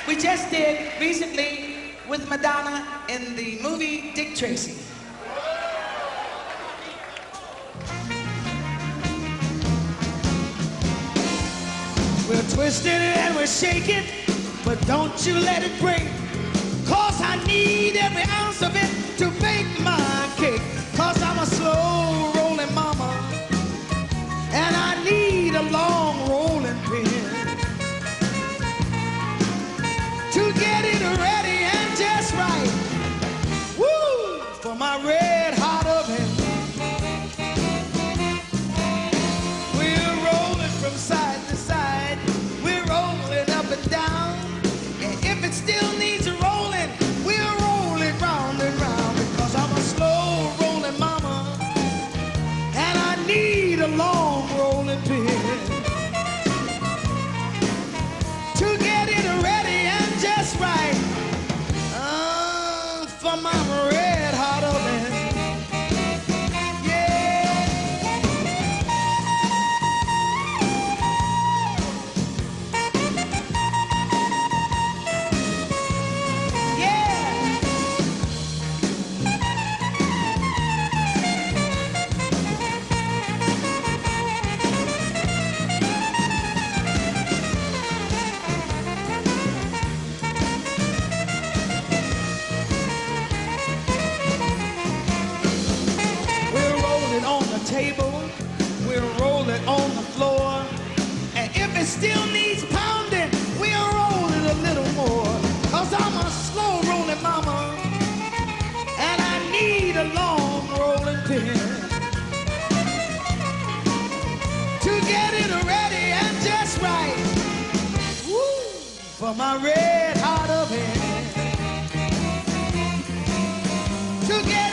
We just did recently with Madonna in the movie Dick Tracy. We're twisting and we're shaking, but don't you let it break. 'Cause I need every ounce of it to bake my cake. 'Cause I'm a slow rolling mama, and I need a long rolling pin to get it ready and just right. Woo! For my red hot oven. We're rolling from side to side. We're rolling up and down. And if it still needs rolling, we'll roll it round and round. Because I'm a slow rolling mama, and I need a long rolling pin to get it ready and just right. For my red hot oven. Table, we'll roll it on the floor, and if it still needs pounding, we'll roll it a little more. 'Cause I'm a slow rolling mama, and I need a long rolling pin to get it ready and just right. Woo! For my red hot oven to get